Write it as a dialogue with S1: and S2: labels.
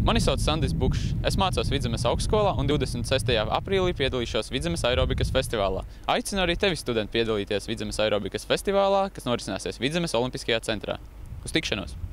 S1: Mani sauc Sandis Bukšs. Es mācos Vidzemes augstskolā un 26. aprīlī piedalīšos Vidzemes aerobikas festivālā. Aicinu arī tevi, studenti, piedalīties Vidzemes aerobikas festivālā, kas norisināsies Vidzemes Olimpiskajā centrā. Uz tikšanos!